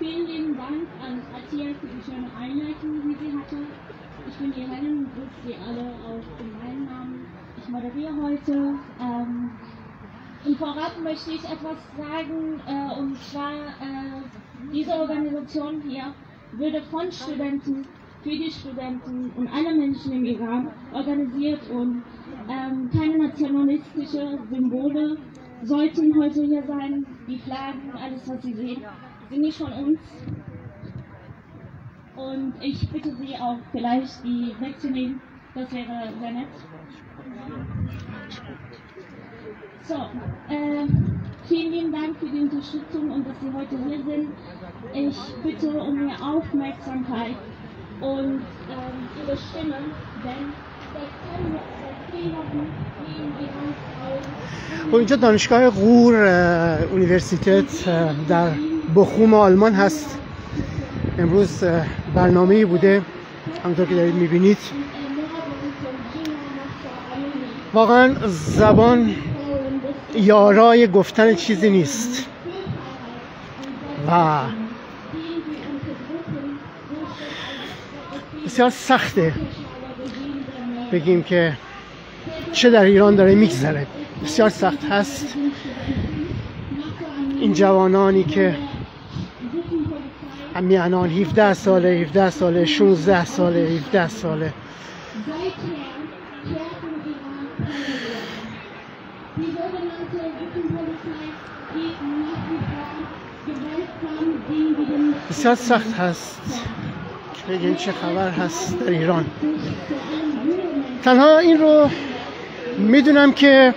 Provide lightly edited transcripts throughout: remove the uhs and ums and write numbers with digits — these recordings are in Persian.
Vielen lieben Dank an Atia für die schöne Einleitung, die sie hatte. Ich bin die Helen und grüße Sie alle auch in meinem Namen. Ich moderiere heute. Und vorab möchte ich etwas sagen, und zwar diese Organisation hier würde von Studenten, für die Studenten und alle Menschen im Iran organisiert und keine nationalistische Symbole sollten heute hier sein. Die Flaggen, alles was Sie sehen, sind nicht von uns. Und ich bitte Sie auch vielleicht die wegzunehmen, das wäre sehr nett. So, vielen lieben Dank für die Unterstützung und dass Sie heute hier sind. Ich bitte um Ihre Aufmerksamkeit und Ihre Stimme, denn seit 10 Monaten in Iran خب اینجا دانشگاه غور اونیورسیتت در بخوم آلمان هست. امروز برنامه‌ای بوده همونطور که دارید می‌بینید. واقعا زبان یارای گفتن چیزی نیست و بسیار سخته بگیم که چه در ایران داره میگذره. بسیار سخت هست این جوانانی که همین الان 17 ساله 16 ساله 17 ساله بسیار سخت هست که بگیم چه خبر هست در ایران. تنها این رو میدونم که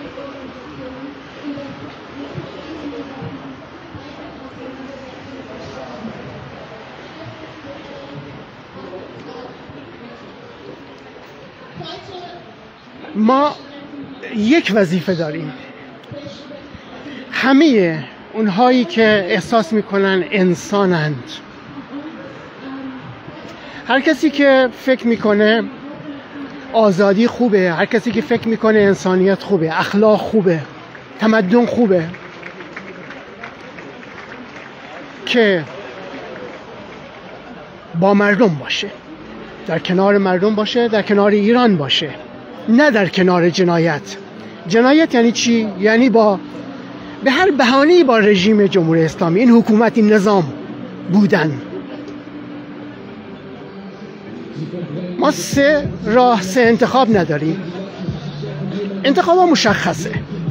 ما یک وظیفه داریم. همه اونهایی که احساس میکنن انسانند، هر کسی که فکر میکنه آزادی خوبه، هر کسی که فکر میکنه انسانیت خوبه، اخلاق خوبه، تمدن خوبه، که با مردم باشه، در کنار مردم باشه، در کنار ایران باشه، نه در کنار جنایت. جنایت یعنی چی؟ یعنی به هر بهانه‌ای با رژیم جمهوری اسلامی، این حکومت، این نظام بودن. ما سه انتخاب نداریم. انتخاب ها مشخصه.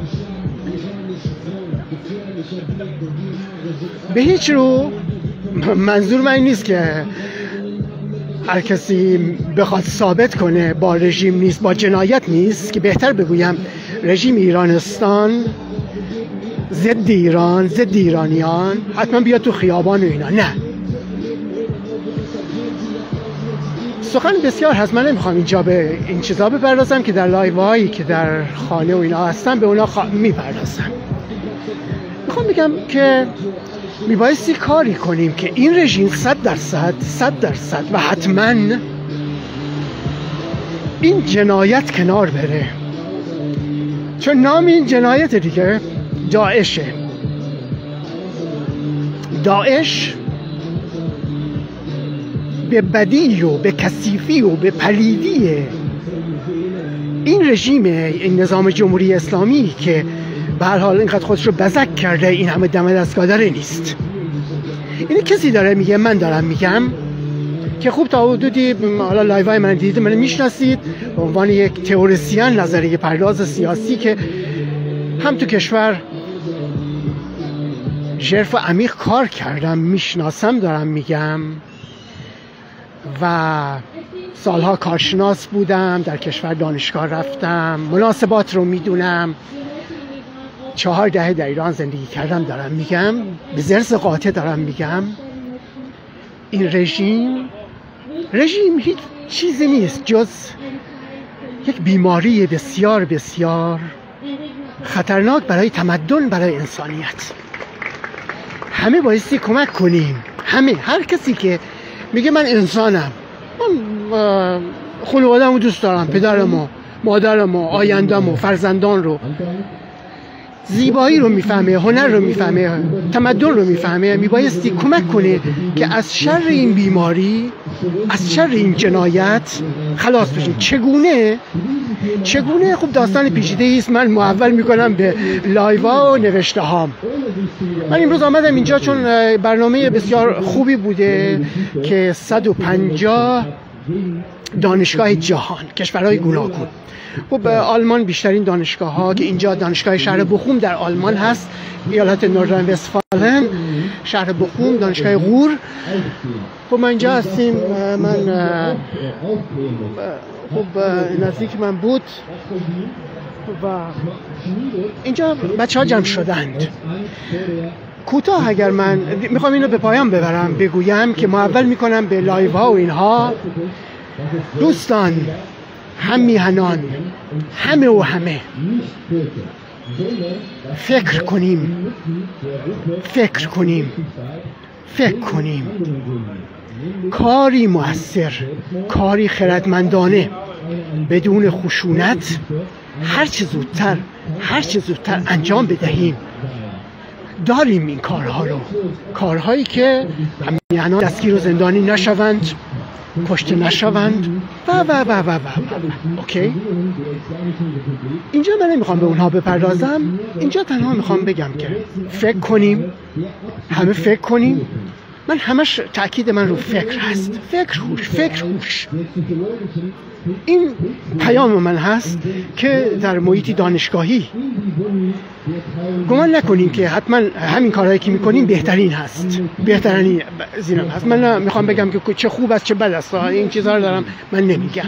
به هیچ رو منظور من نیست که هر کسی بخواد ثابت کنه با رژیم نیست، با جنایت نیست، که بهتر بگویم رژیم ایرانستان ضد ایران، ضد ایرانیان، حتما بیاد تو خیابان و اینا. نه، سخن بسیار هست. من نمیخوام اینجا به این چیزا بپردازم که در لایوهایی که در خانه و اینا هستن به اونا میپردازم. میخوام بگم که میبایستی کاری کنیم که این رژیم 100% و حتما این جنایت کنار بره، چون نام این جنایت دیگه داعشه. داعش به بدی و به کثیفی و به پلیدی این رژیم، این نظام جمهوری اسلامی که به هر حال اینقدر خودش رو بزک کرده، این همه دم دستگاه داره نیست. اینه کسی داره میگه، من دارم میگم که خوب تا حدودی حالا لایوهای من دیدید، من میشناسید به عنوان یک تئوریسین، نظریه پرداز سیاسی که هم تو کشور ژرف و عمیق کار کردم، میشناسم، دارم میگم، و سالها کارشناس بودم، در کشور دانشگاه رفتم، مناسبات رو میدونم، 4 دهه در ایران زندگی کردم، دارم میگم، به ضرس قاطع دارم میگم، این رژیم هیچ چیزی نیست جز یک بیماری بسیار بسیار خطرناک برای تمدن، برای انسانیت. همه بایستی کمک کنیم، هر کسی که میگه من انسانم، من خانواده‌مو دوست دارم، پدرمو، مادرمو، آینده‌مو، فرزندان رو، زیبایی رو میفهمه، هنر رو میفهمه، تمدن رو میفهمه، میبایستی کمک کنه که از شر این بیماری، از شر این جنایت خلاص بشیم. چگونه خب داستان پیچیده است. من معول میکنم به لایوا و نوشته هام. من امروز آمدم اینجا چون برنامه بسیار خوبی بوده که 150 دانشگاه جهان، کشورهای گوناگون. خب آلمان بیشترین دانشگاه ها که اینجا دانشگاه شهر بخوم در آلمان هست، ایالت نوردرن وستفالن، شهر بخوم، دانشگاه غور. خب ما اینجا هستیم. من خب نزدیک من بود و اینجا بچه ها جمع شدند. کوتاه اگر من میخوام اینو به پایان ببرم بگویم که ما اول میکنم به لایو ها و اینها. دوستان، هم میهنان، همه و همه فکر کنیم کاری مؤثر، کاری خردمندانه، بدون خشونت، هر چه زودتر انجام بدهیم. داریم این کارها رو، کارهایی که همیهنان دستگیر و زندانی نشوند، کشته نشوند و اوکی. اینجا من نمیخوام به اونها بپردازم. اینجا تنها میخوام بگم که فکر کنیم، همه فکر کنیم. من همش تأکید من رو فکر هست. فکر هوش. این پیام من هست که در محیطی دانشگاهی گمان نکنیم که حتما همین کارهایی که میکنیم بهترین هست، بهترین زیرم هست. من میخوام بگم که چه خوب است چه بد است، این چیزها رو دارم من نمیگم.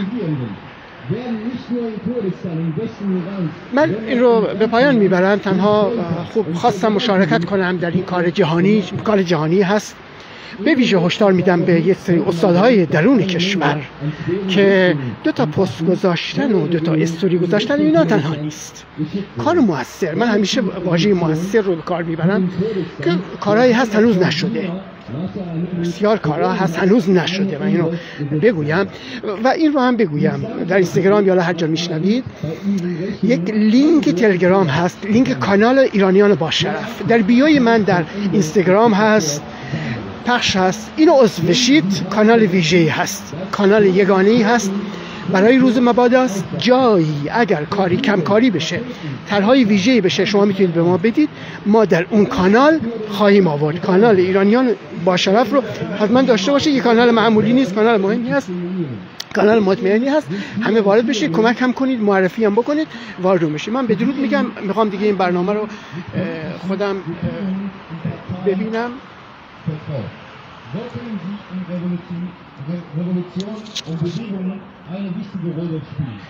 من این رو به پایان میبرم. تنها خوب خواستم مشارکت کنم در این کار جهانی هست. به ویژه هشدار میدم به یک سری استادهای درون کشور که 2 پست گذاشتن و 2 استوری گذاشتن اینا تنها نیست. کار موثر، من همیشه واژه موثر رو به کار میبرم که کارهایی هست هنوز نشده، بسیار کارها هست هنوز نشده. من اینو بگویم و این رو هم بگویم در اینستاگرام یا هر جا میشنوید یک لینک تلگرام هست، لینک کانال ایرانیان با شرف در بیوی من در اینستاگرام هست، پخش هست. اینو عضو بشید. کانال ویژه‌ای هست، کانال یگانه‌ای هست برای روز مبادا است. جایی اگر کمکاری بشه، طرحهای ویژه‌ای بشه، شما میتونید به ما بدید. ما در اون کانال خواهیم آورد. کانال ایرانیان با شرف رو حتما داشته باشه. یک کانال معمولی نیست، کانال مهمی هست، کانال مطمئنی هست. همه وارد بشید، کمک هم کنید، معرفی هم بکنید، وارد بشید. من بدرود میگم. میخوام دیگه این برنامه رو خودم ببینم. Sollten Sie in Revolution und Bewegungen eine wichtige Rolle spielen.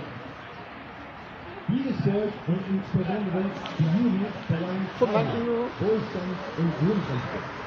Dieses Volk und insbesondere die Juden verlangen Freiheit, Wohlstand und Grundrechte.